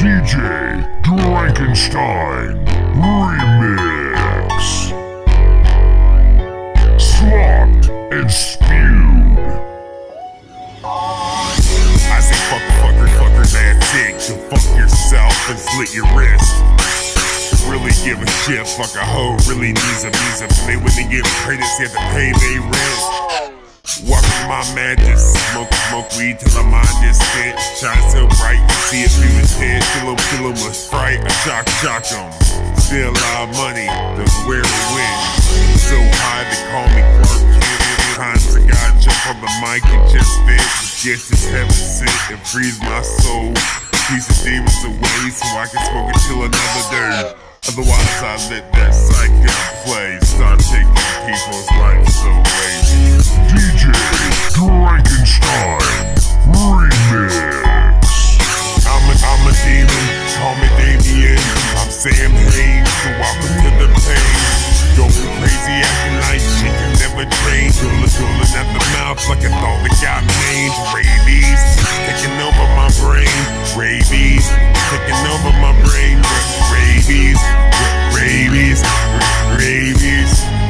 DJ DRANKENSTEIN Remix. Slopped and spewed. I say fuckers, that's it. So fuck yourself and slit your wrist. Really give a shit, fuck a hoe, really needs a visa. They wouldn't get credits, they have to pay their rent. Walking my madness, smoke weed till my mind is spent. Shine so bright, you see it through the tent. Fill 'em with Sprite, I shock 'em. Still a lot of money, that's where we went. So high they call me Clark Kent. Times I gotta jump on the mic and just spit. Guess it's heaven sit and freeze my soul. Piece of demons away so I can smoke it till another day. Otherwise I let that psycho play. Start taking people's lives away. DJ DRANKENSTEIN Remix. I'm a demon, call me Damien. I'm Sam Hayes, so welcome to the pain. Going crazy, acting like shit can never change. Drooling at the mouth like a thought that got mange. Rabies, taking over my brain. Rabies, taking over my brain. Rabies, rabies, rabies.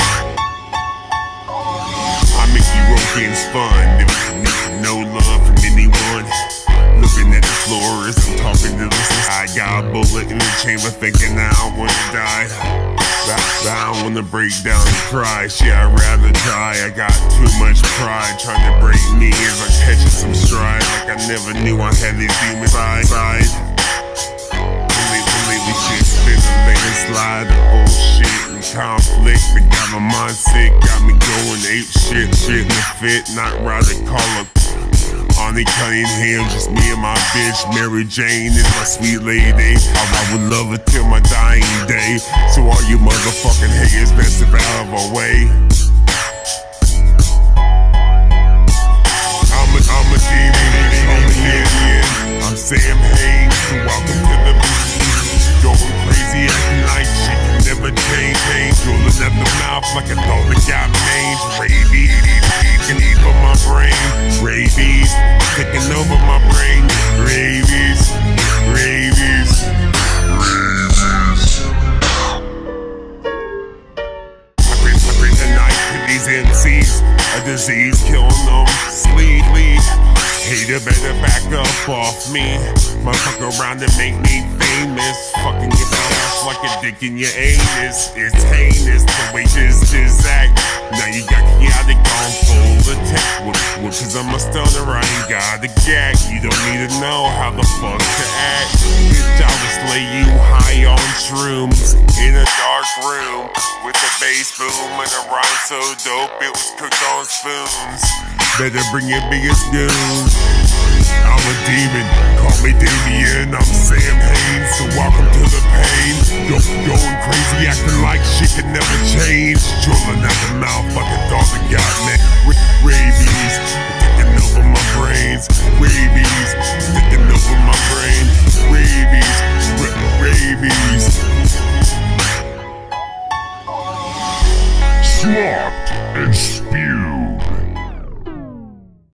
I make you Rogan's fun. Never need no love from anyone. Looking at the floor as I'm talking to the sky. Got a bullet in the chamber thinking I don't wanna die. I don't wanna break down and cry. Shit, I'd rather die. I got too much pride trying to break me as I'm catching some stride. Like I never knew I had these demons inside. Lately shit's been a landslide of bullshit and conflict that got my mind sick. Got me going ape shit in the fit. Not rather call up Honey Cunningham, just me and my bitch Mary Jane is my sweet lady. I would love her till my dying day. So all you motherfucking haters best step out of our way. I'm a demon, I'm Sam Hayes, so welcome to the beat. Going crazy, acting like shit can never change. Drooling at the mouth like a dog that got mange. Rabies, taking over my brain. Rabies, taking over my brain. Rabies, rabies, rabies. I bring the knife to these MCs. A disease killing them sleepily. Hater better back up off me. Motherfucker around to make me famous. Fucking get my ass like a dick in your anus. It's heinous the way this act. Now you got chaotic on full attack. Well, cause I'm a stoner, I ain't got a gag. You don't need to know how the fuck to act. Good job to slay you high on shrooms in a dark room with a bass boom and a rhyme so dope it was cooked on spoons. Better bring your biggest goon. I'm a demon, call me Damien. I'm Sam Hayes, so welcome to the pain. Going crazy, acting like shit can never change. Drooling at the mouth like a dog that got me. Rabies, taking over my brains. Rabies, taking over my brain.